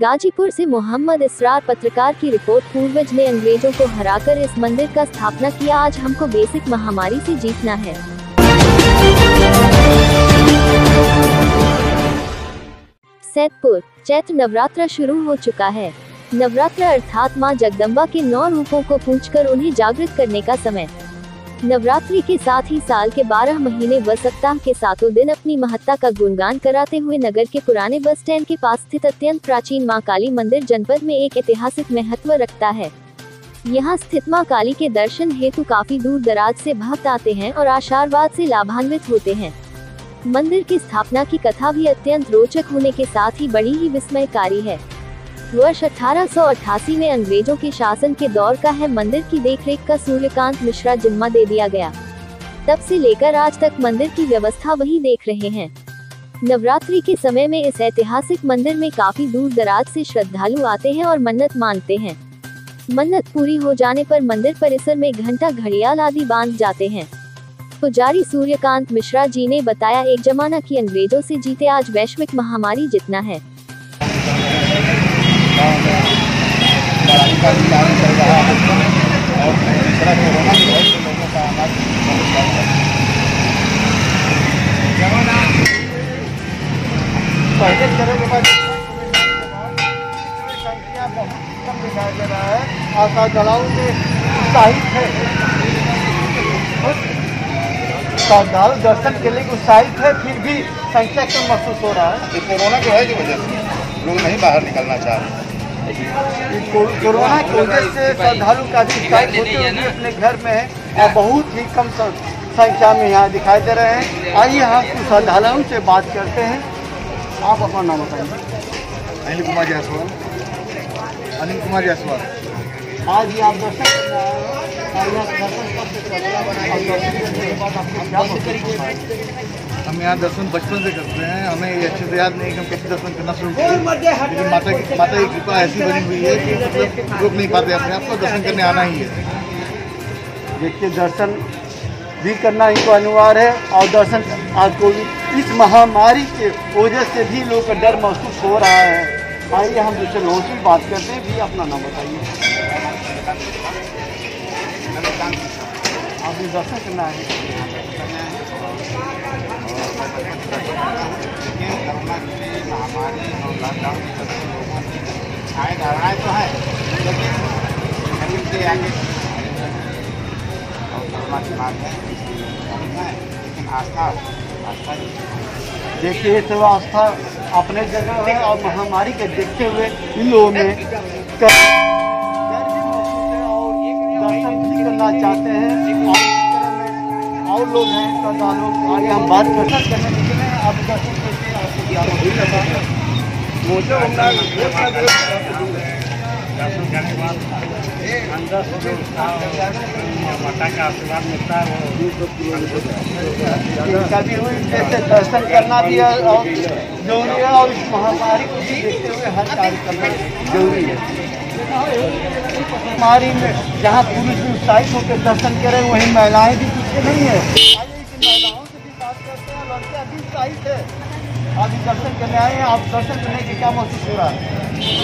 गाजीपुर से मोहम्मद इसरार पत्रकार की रिपोर्ट। पूर्वज ने अंग्रेजों को हराकर इस मंदिर का स्थापना किया। आज हमको बेसिक महामारी से जीतना है। सैदपुर चैत्र नवरात्र शुरू हो चुका है। नवरात्र अर्थात मां जगदम्बा के 9 रूपों को पूजकर उन्हें जागृत करने का समय। नवरात्रि के साथ ही साल के 12 महीने व सप्ताह के 7 दिन अपनी महत्ता का गुणगान कराते हुए नगर के पुराने बस स्टैंड के पास स्थित अत्यंत प्राचीन मां काली मंदिर जनपद में एक ऐतिहासिक महत्व रखता है। यहां स्थित मां काली के दर्शन हेतु काफी दूर दराज से भक्त आते हैं और आशीर्वाद से लाभान्वित होते हैं। मंदिर की स्थापना की कथा भी अत्यंत रोचक होने के साथ ही बड़ी ही विस्मयकारी है। वर्ष 1888 में अंग्रेजों के शासन के दौर का है। मंदिर की देखरेख का सूर्यकांत मिश्रा जिम्मा दे दिया गया। तब से लेकर आज तक मंदिर की व्यवस्था वही देख रहे हैं। नवरात्रि के समय में इस ऐतिहासिक मंदिर में काफी दूर दराज से श्रद्धालु आते हैं और मन्नत मांगते हैं। मन्नत पूरी हो जाने पर मंदिर परिसर में घंटा घड़ियाल आदि बांध जाते हैं। पुजारी सूर्यकांत मिश्रा जी ने बताया, एक जमाना की अंग्रेजों से जीते आज वैश्विक महामारी जितना है। लड़ाई का भी कार्य चल रहा है और दूसरा कोरोना की वजह से लोगों का आना बहुत कम है। पहले तरह के बाद संख्या बहुत कम दिखाई दे रहा है। श्रद्धालुओं में उत्साहित है, श्रद्धालु दर्शन के लिए उत्साहित है, फिर भी संख्या कम महसूस हो रहा है। कोरोना की वजह से लोग नहीं बाहर निकलना चाह रहे। कोरोना की वजह से श्रद्धालु का भी उत्साहित होते हुए अपने घर में है और बहुत ही कम संख्या में यहाँ दिखाई दे रहे हैं। आइए हम कुछ श्रद्धालुओं से बात करते हैं। आप अपना नाम बताइए। अनिल कुमार जायसवाल। अनिल कुमार जायसवाल। आज ही आप दर्शन करने आए हैं और यहाँ दर्शन हम यहाँ दर्शन बचपन से करते हैं। हमें ये अच्छे से याद नहीं कि हम कैसे दर्शन करना शुरू किए, लेकिन माता की कृपा ऐसी बनी हुई है कि मतलब रोक नहीं पाते अपने आप को। दर्शन करने आना ही है। देखिए, दर्शन भी करना ही तो अनिवार्य है और दर्शन आज को इस महामारी के वजह से भी लोगों का डर महसूस हो रहा है। आइए हम दूसरे लोगों से बात करते हैं। भी अपना नाम बताइए। आप भी दर्शन करना है। महामारी और लॉकडाउन की वजह से लोगों की आय धारणाएँ तो है, लेकिन शरीर से आगे और कोरोना की बात है, लेकिन आस्था देखिए, तो आस्था अपने जगह है और महामारी के देखते हुए इन लोगों में डर भी महसूस है और दर्शन भी करना चाहते हैं। और लोग हैं श्रद्धालु, आगे हम बात दर्शन करने निकले हैं। आप दर्शन करके दर्शन करने के बाद अंदर से जो माता का आशीर्वाद मिलता है वो कभी हुई जैसे दर्शन करना भी और जरूरी है और इस महामारी को भी देखते हुए हर कार्य करना जरूरी है। महामारी में जहाँ पुरुष भी उत्साहित होकर दर्शन करें, वहीं महिलाएं भी पीछे नहीं है। महिलाओं से भी बात करते हैं। लड़कियां भी उत्साहित है, अभी दर्शन करने आए हैं। आप दर्शन करने के क्या महसूस हो रहा है?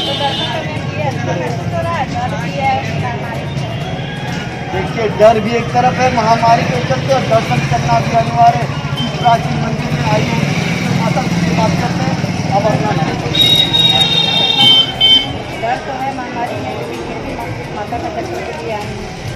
देखिए, डर भी एक तरफ है महामारी के चलते और दर्शन करना भी अनिवार्य है। इस प्राचीन मंदिर में आइए माता से बात करते हैं। अब अपना डर तो है महामारी में, लेकिन फिर भी माता का दर्शन के लिए आए हैं।